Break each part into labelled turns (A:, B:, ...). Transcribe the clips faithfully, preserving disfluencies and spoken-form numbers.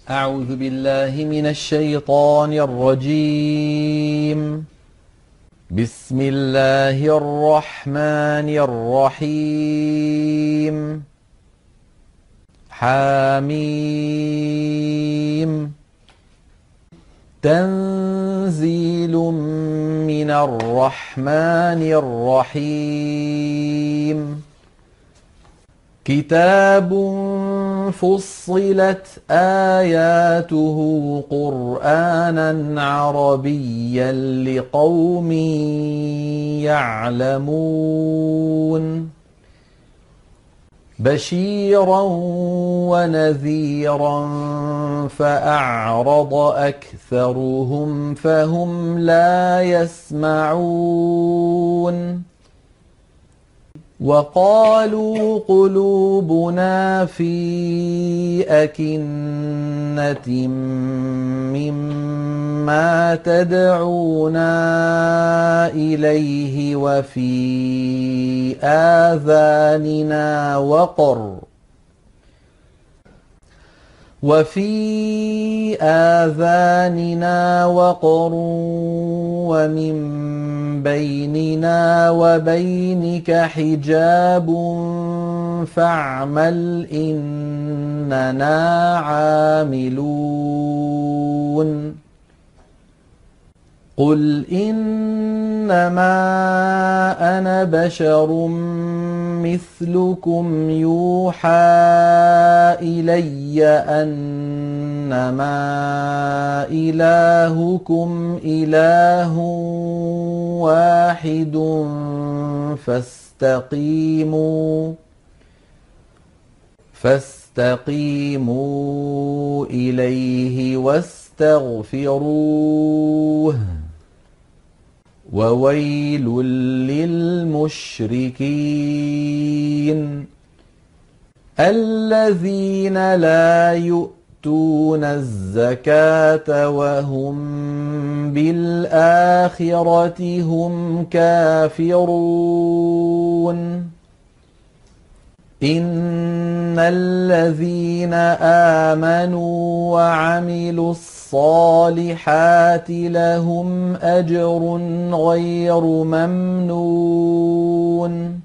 A: أعوذ بالله من الشيطان الرجيم. بسم الله الرحمن الرحيم. حميم. تنزيل من الرحمن الرحيم. كتاب فصلت آياته قرآنا عربيا لقوم يعلمون بشيرا ونذيرا فأعرض أكثرهم فهم لا يسمعون وقالوا قلوبنا في أكنة مما تدعونا إليه وفي آذاننا وقر وفي آذاننا وقر ومن بيننا وبينك حجاب فاعمل إننا عاملون قل إنما أنا بشر مثلكم يوحى إلي أنما إلهكم إله واحد فاستقيموا فاستقيموا إليه واستغفروه وويل للمشركين الذين لا يؤتون الزكاة وهم بالآخرة هم كافرون إن الذين آمنوا وعملوا الصالحات لهم أجر غير ممنون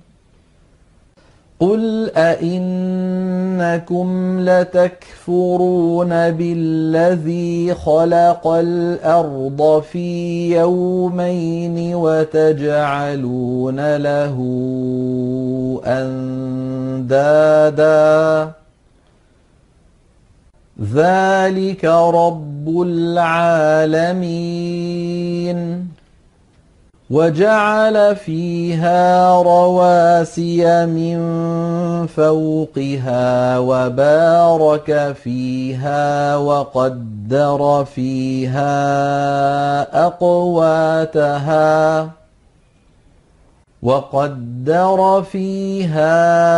A: قل أئنكم لتكفرون بالذي خلق الأرض في يومين وتجعلون له أندادا ذلك رب العالمين وجعل فيها رواسي من فوقها وبارك فيها وقدر فيها أقواتها وقدر فيها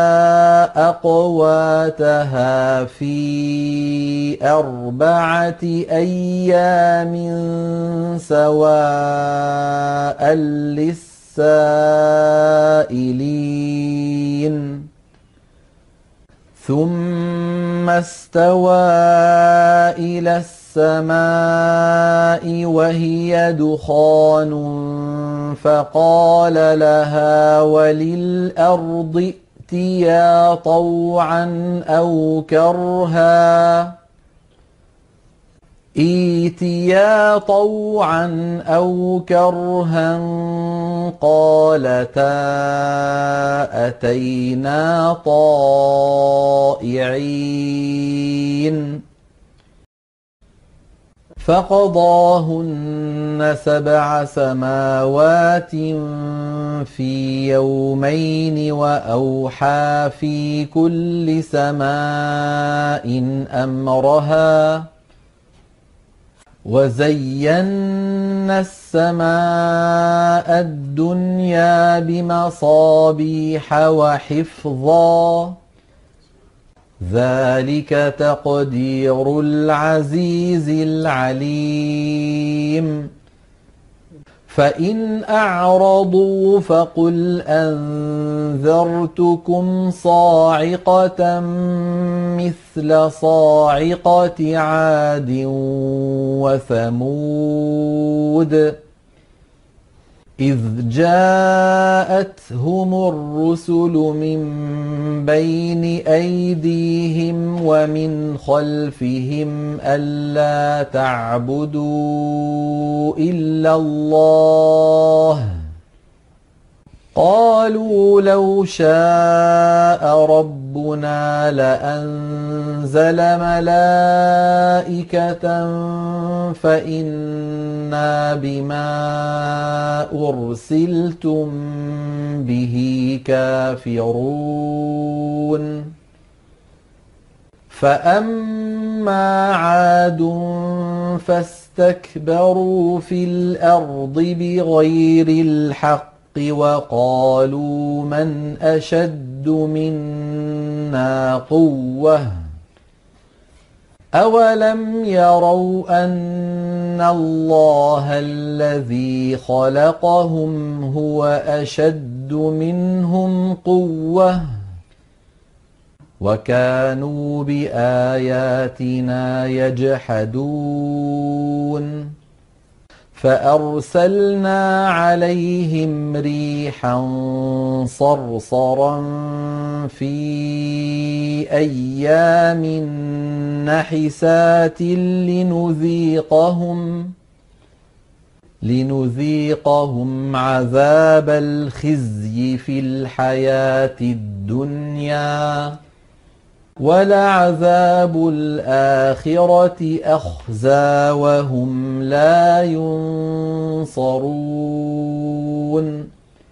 A: أقواتها في أربعة أيام سواء للسائلين ثم استوى إلى السماء وهي دخان فقال لها وللأرض ائتيا طوعا أو كرها ائتيا طوعا أو كرها قالتا أتينا طائعين فقضاهن سبع سماوات في يومين وأوحى في كل سماء أمرها وزينا السماء الدنيا بمصابيح وحفظا ذلك تقدير العزيز العليم فإن أعرضوا فقل أنذرتكم صاعقة مثل صاعقة عاد وثمود إذ جاءتهم الرسل من بين أيديهم ومن خلفهم ألا تعبدوا إلا الله قالوا لو شاء ربنا لأنزل ملائكة فإنا بما أرسلتم به كافرون فأما عاد فاستكبروا في الأرض بغير الحق وقالوا من أشد منا قوة أولم يروا أن الله الذي خلقهم هو أشد منهم قوة وكانوا بآياتنا يجحدون فأرسلنا عليهم ريحا صرصرا في أيام نحسات لنذيقهم لنذيقهم عذاب الخزي في الحياة الدنيا ولعذاب الآخرة أخزى وهم لا ينصرون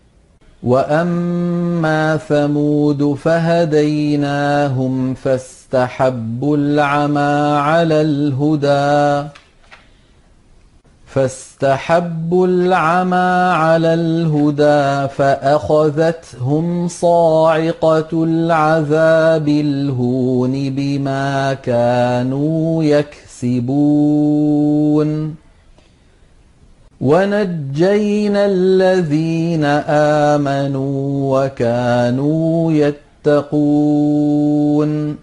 A: وأما ثمود فهديناهم فاستحبوا العمى على الهدى فاستحبوا العمى على الهدى فأخذتهم صاعقة العذاب الهون بما كانوا يكسبون ونجينا الذين آمنوا وكانوا يتقون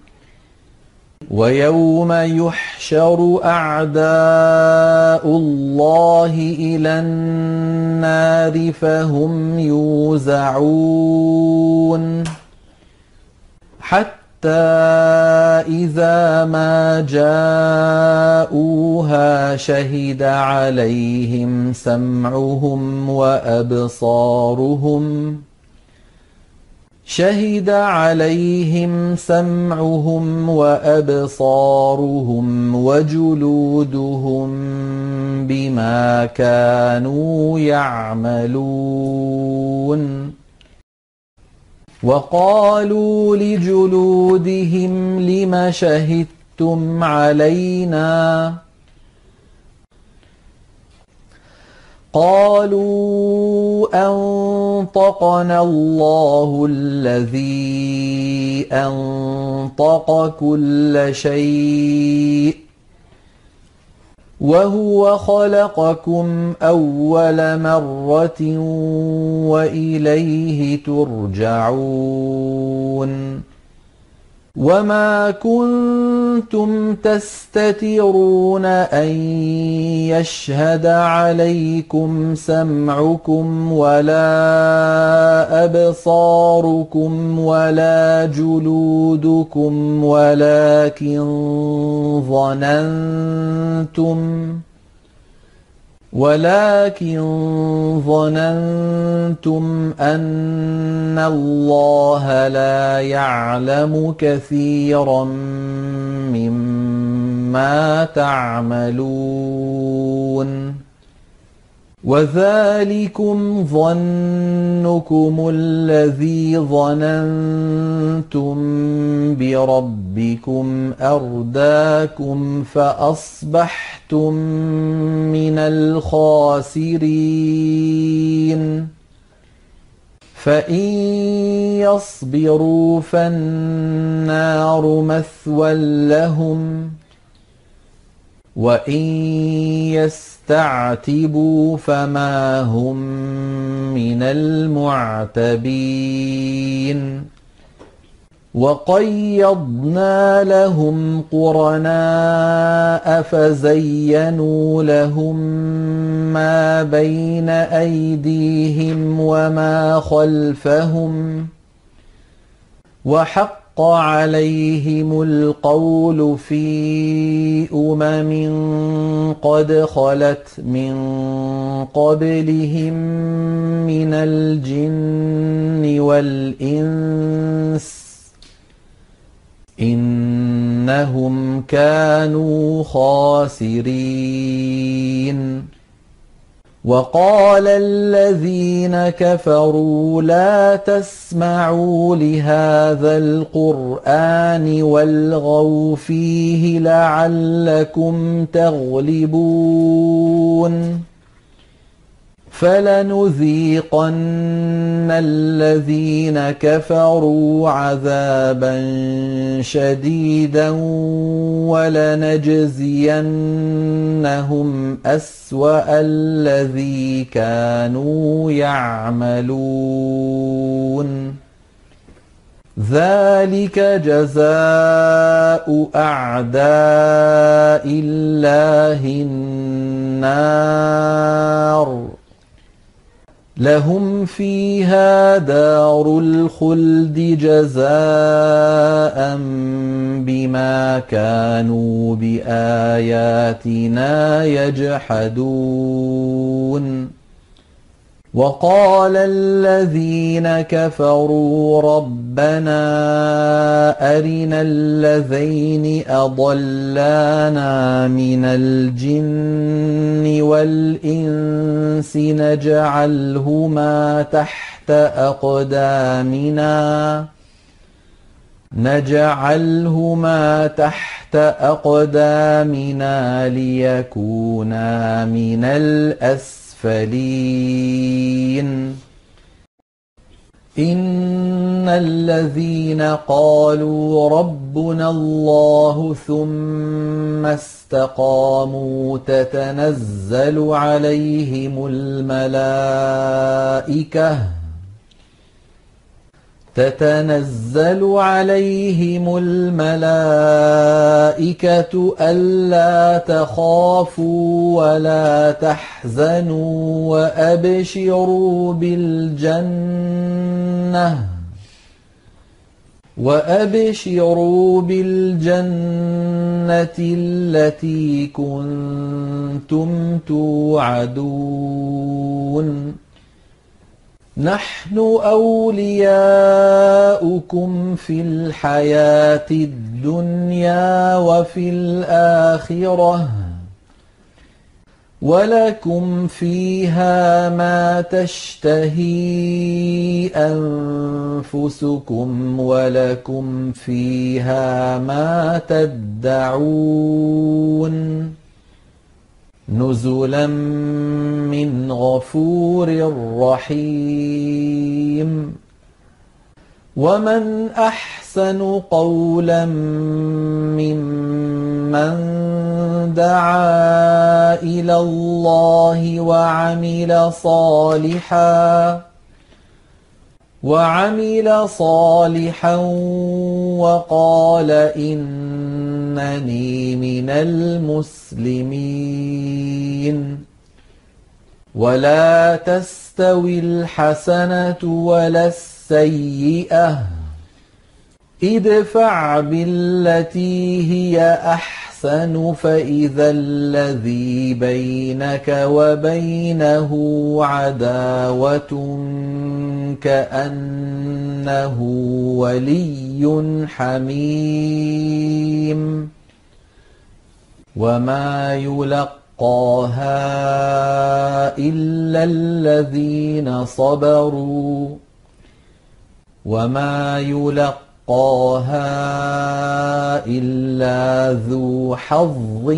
A: ويوم يحشر أعداء الله إلى النار فهم يوزعون حتى إذا ما جاءوها شهد عليهم سمعهم وأبصارهم شهد عليهم سمعهم وأبصارهم وجلودهم بما كانوا يعملون وقالوا لجلودهم لم شهدتم علينا قالوا أنطقنا الله الذي أنطق كل شيء وهو خلقكم أول مرة وإليه ترجعون وما كنتم تستترون أن يشهد عليكم سمعكم ولا أبصاركم ولا جلودكم ولكن ظننتم ولكن ظننتم أن الله لا يعلم كثيرا مما تعملون وذلكم ظنكم الذي ظننتم بربكم أرداكم فأصبحتم من الخاسرين فإن يصبروا فالنار مثوى لهم وإن يستعتبوا فما هم من المعتبين وقيضنا لهم قرناء فزينوا لهم ما بين أيديهم وما خلفهم وحق عليهم القول في أمم قد خلت من قبلهم من الجن والإنس إنهم كانوا خاسرين وقال الذين كفروا لا تسمعوا لهذا القرآن والغوا فيه لعلكم تغلبون فلنذيقن الذين كفروا عذابا شديدا ولنجزينهم أسوأ الذي كانوا يعملون ذلك جزاء أعداء الله النار لهم فيها دار الخلد جزاء بما كانوا بآياتنا يجحدون وقال الذين كفروا ربنا أرنا الذين أضلانا من الجن والإنس نجعلهما تحت أقدامنا نجعلهما تحت أقدامنا ليكونا من الأسفلين إن الذين قالوا ربنا الله ثم استقاموا تتنزل عليهم الملائكة تتنزل عليهم الملائكة ألا تخافوا ولا تحزنوا وأبشروا بالجنة وأبشروا بالجنة التي كنتم توعدون نحن أولياؤكم في الحياة الدنيا وفي الآخرة ولكم فيها ما تشتهي أنفسكم ولكم فيها ما تدعون نزلا من غفور رحيم ومن أحسن قولا ممن دعا إلى الله وعمل صالحا وعمل صالحا وقال إنني من المسلمين ولا تستوي الحسنة ولا السيئة ادفع بالتي هي أحسن فإذا الذي بينك وبينه عداوة كأنه ولي حميم وما يلقاها إلا الذين صبروا وما يلقاها إلا ذو حظ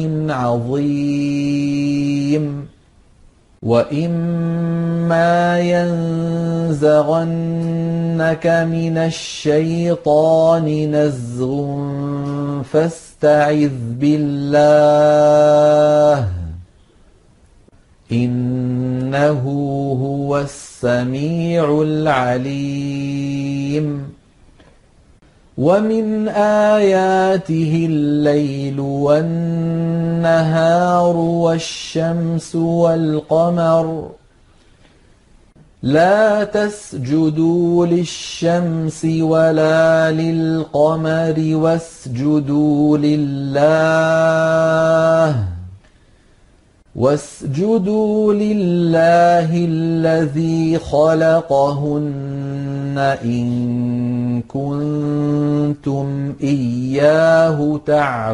A: عظيم وإما ينزغنك من الشيطان نزغ فاستعذ فاستعذ بالله إنه هو السميع العليم ومن آياته الليل والنهار والشمس والقمر لا تسجدوا للشمس ولا للقمر واسجدوا لله واسجدوا لله الذي خلقهن إن كنتم إياه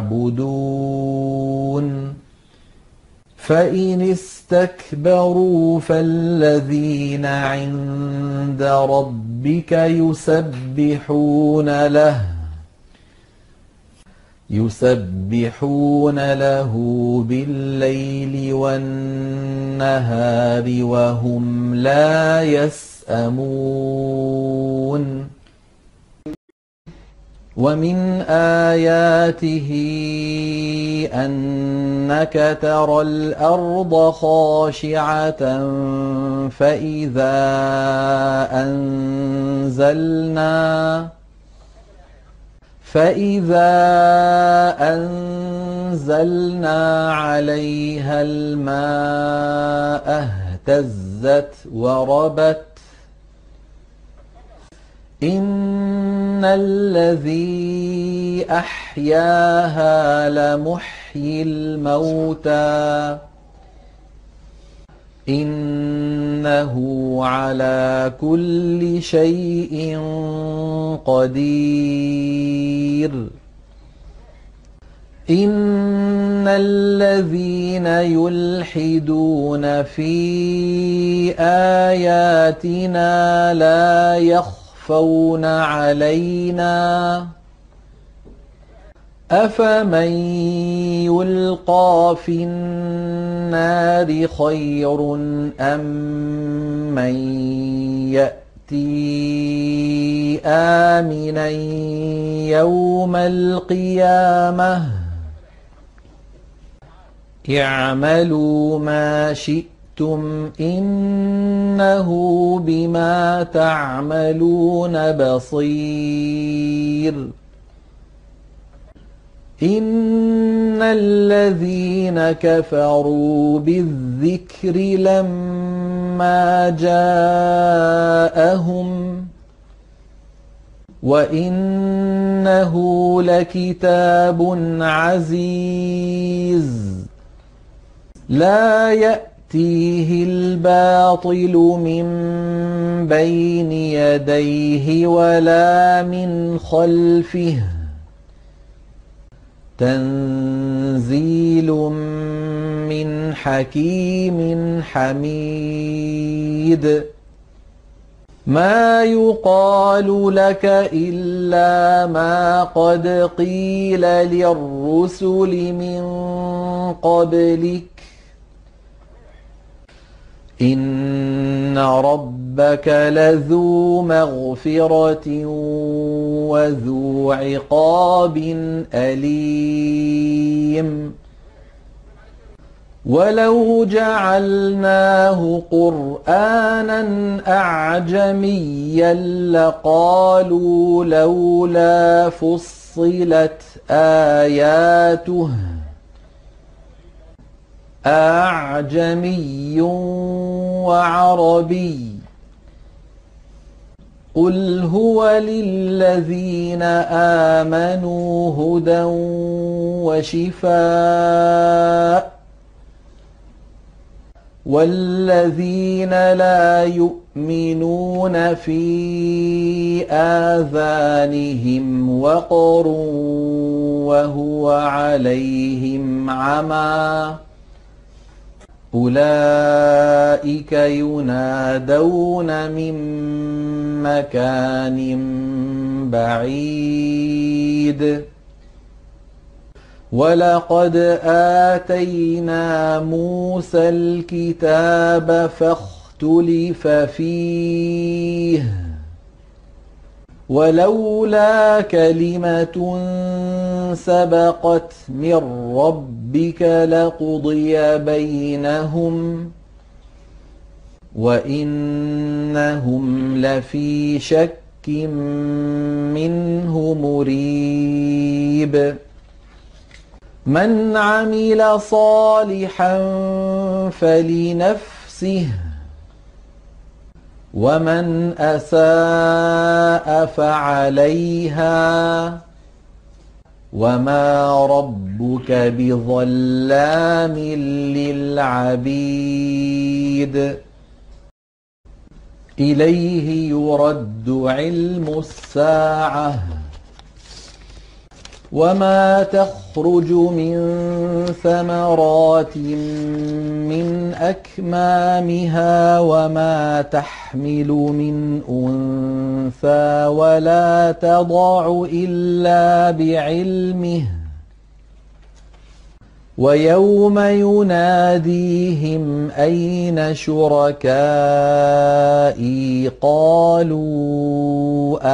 A: تعبدون فإن استكبروا فالذين عند ربك يسبحون له يسبحون له بالليل والنهار وهم لا يسأمون ومن آياته أنك ترى الأرض خاشعة فإذا أنزلنا فإذا أنزلنا عليها الماء اهتزت وربت إن الذي أحياها لمحيي الموتى إنه على كل شيء قدير إن الذين يلحدون في آياتنا لا يخفون علينا أفمن يلقى في النار خير أم من يأتي آمنا يوم القيامة اعملوا ما شئتم إنه بما تعملون بصير إن الذين كفروا بالذكر لما جاءهم وإنه لكتاب عزيز لا يأتيه الباطل من بين يديه ولا من خلفه تنزيل من حكيم حميد ما يقال لك إلا ما قد قيل للرسل من قبلك إن ربك لذو مغفرة وذو عقاب أليم ولو جعلناه قرآنا أعجميا لقالوا لولا فصلت آياته أعجمي وعربي قل هو للذين آمنوا هدى وشفاء والذين لا يؤمنون في آذانهم وقر وهو عليهم عمى أولئك ينادون من مكان بعيد ولقد آتينا موسى الكتاب فاختلف فيه ولولا كلمة سبقت من ربك لقضي بينهم وإنهم لفي شك منه مريب من عمل صالحا فلنفسه ومن أساء فعليها وما ربك بظلام للعبيد إليه يرد علم الساعة وما تخرج من ثمرات من أكمامها وما تحمل من أنثى ولا تضع إلا بعلمه ويوم يناديهم أين شركائي قالوا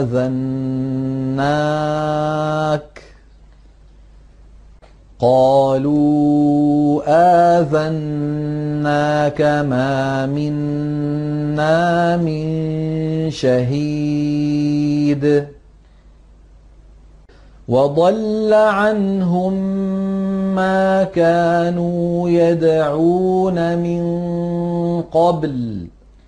A: آذناك قالوا آذناك ما منا من شهيد وضل عنهم ما كانوا يدعون من قبل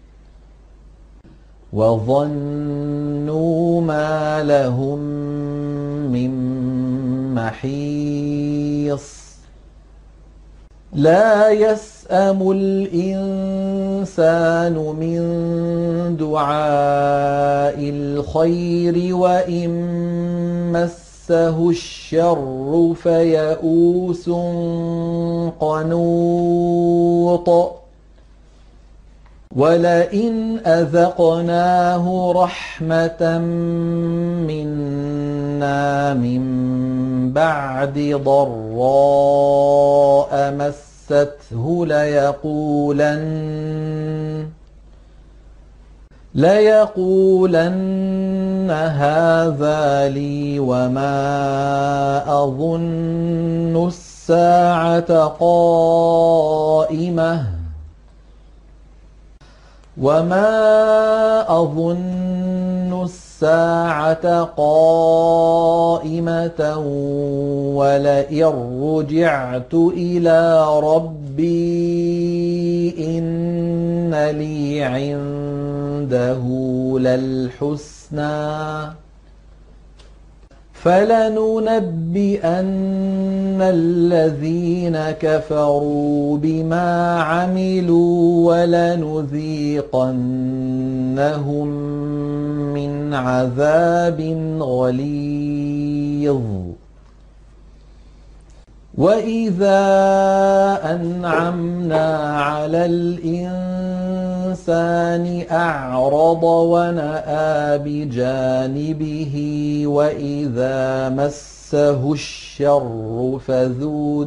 A: وظنوا ما لهم من محيص لا يسأم الإنسان من دعاء الخير وإن مسه الشر فيئوس قنوط ولئن أذقناه رحمة منا من بعد ضراء مسته ليقولن ليقولن هذا لي وما أظن الساعة قائمة وما أظن الساعة قائمة ولئن رجعت إلى ربي إن لي عنده للحسنى فلننبئن الذين كفروا بما عملوا ولنذيقنهم من عذاب غليظ وإذا أنعمنا على الإنسان أعرض ونأى بجانبه وإذا مسه الشر فذو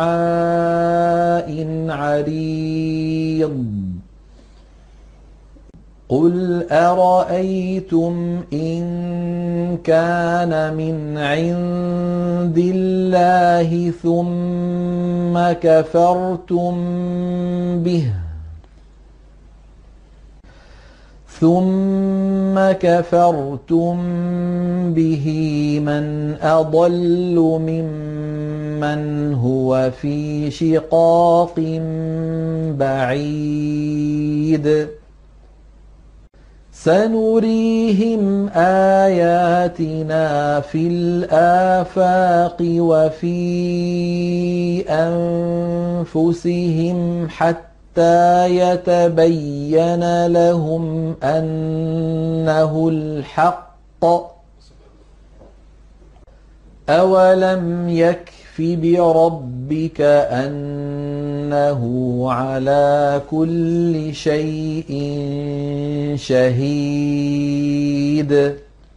A: دعاء عريض قل أرأيتم إن كان من عند الله ثم كفرتم به ثم كفرتم به من أضل ممن هو في شقاق بعيد سنريهم آياتنا في الآفاق وفي أنفسهم حتى يتبين لهم أنه الحق أولم يكف بربك أنه على كل شيء شهيد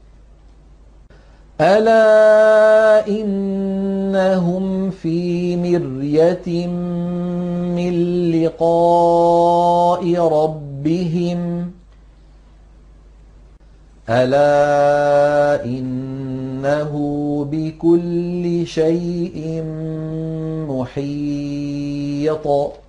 A: ألا إنهم في مرية من لقاء ربهم ألا إن إنه بكل شيء محيط